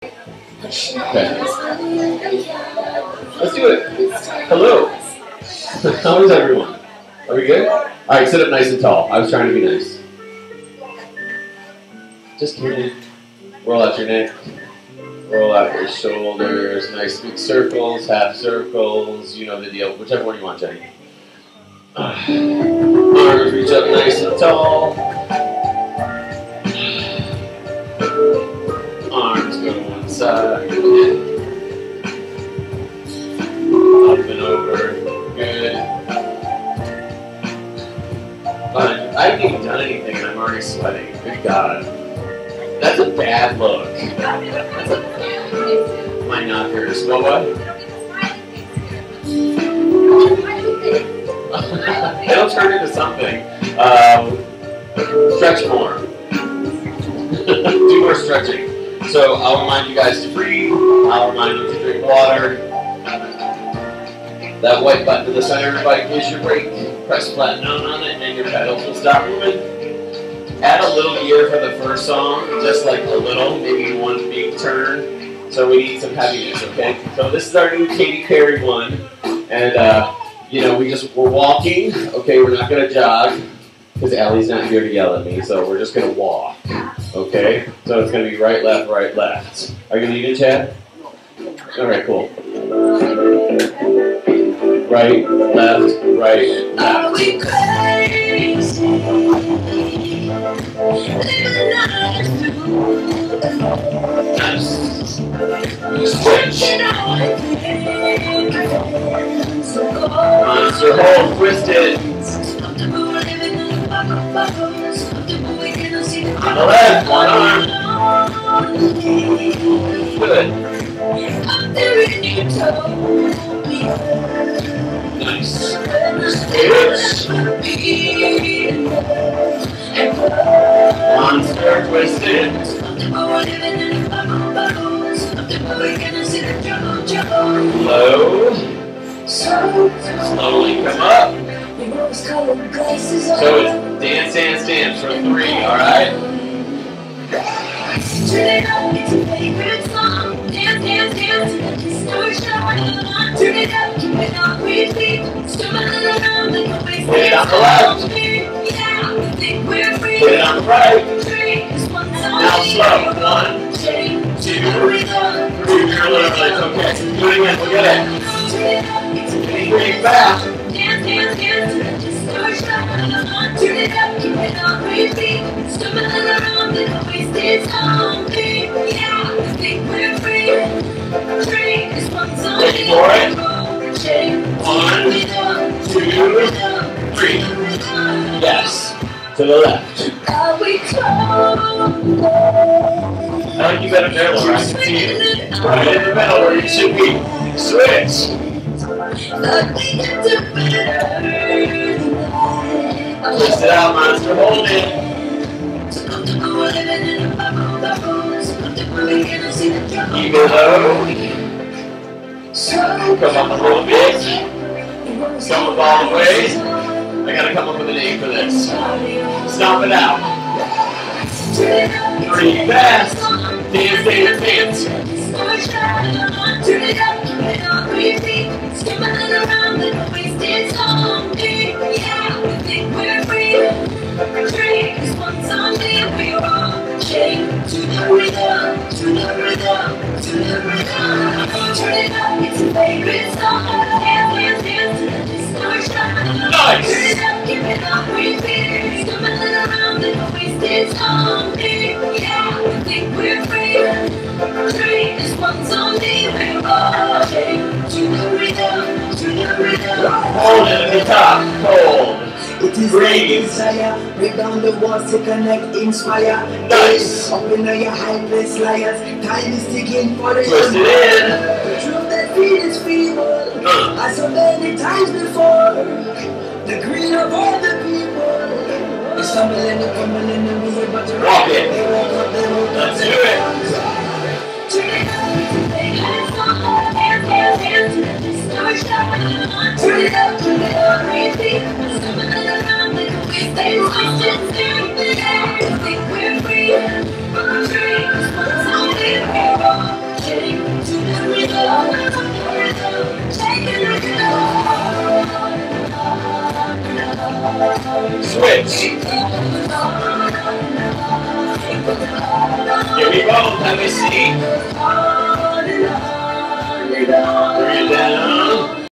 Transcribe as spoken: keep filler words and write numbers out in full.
Okay. Let's do it. Hello. How is everyone? Are we good? All right, sit up nice and tall. I was trying to be nice. Just kidding. Roll out your neck. Roll out your shoulders. Nice big circles, half circles. You know the deal. Whichever one you want, Jenny. Arms reach up nice and tall. Arms go to one side. Up and over. Good. Fine. I haven't even done anything and I'm already sweating. Good God. That's a bad look. That's a... My knockers. What, what? It'll turn into something. Um, stretch more. Do more stretching. So I'll remind you guys to breathe. I'll remind you to drink water. That white button in the center of your bike is your brake. Press flat down on it and your pedals will stop moving. Add a little gear for the first song, just like a little, maybe one big turn. So we need some heaviness, okay? So this is our new Katy Perry one. And, uh, you know, we just, we're walking. Okay, we're not going to jog, because Allie's not here to yell at me, so we're just going to walk. Okay? So it's going to be right, left, right, left. Are you leaving, Chad? All right, cool. Right, left, right, left. Are we crazy? Nice. Switch. Monster hold, twist it. On the left, one arm. Good. Nice. Switch. Monster twisted. Low. Slowly come up. So it's dance, dance, dance for three, alright? Turn it up, it's a favorite song. Dance, dance, dance to the distortion. Turn it up, keep it on repeat. Stumbling around like a waste. Hit it on the left. Yeah, we think we're free. Hit it on the right. Now slow. One, two, three. You're a little bit, okay. Do it again, look at it. Pretty fast. Dance, dance, dance to the distortion. Turn it up, keep it on repeat. Stumbling around like a wasted song. Yeah, we think we're free. Free is one song. Wait for it. One, two, three. Yes. To the left. I like you better there, Laura. I can see you. Right in the middle where you should be. Switch. Twist it out, monster. Hold it. Keep it low. Come up a little bit. Come up all the way. I gotta come up with a name for this. Stomp it out. Pretty fast. Dance, dance, dance. Turn it up, keep it on repeat. Stumbling around like a wasted song. Yeah, we think we're free. Free is one song that we roll. Shake to the rhythm, to the rhythm, to the rhythm. Turn it up, it's a favorite song. Dance, dance, dance to the distortion. Nice. Turn it up, keep it on repeat. Stumbling around like a wasted song. Yeah, we think we're free. Free is one song that we roll. Shake to the rhythm, to the rhythm. Hold it at the top, hold. It is like desire, break down the walls to connect, inspire. Nice. Up in your high place liars, time is ticking for the twist it in. The truth that feels feeble, uh. as so many times before. The greed of all the people. They stumble and they fumble and they lose it, but to walk it. They woke up, they woke up. Let's do it. Turn it up, it's a favorite song. Dance, dance, dance to the distortion. Turn it up, turn it up, repeat. Stumbling around like a wasted song. I think we're free. Free is one song that we roll. to the rhythm, take it rhythm. Switch. Here we go, let me see. Breathe down.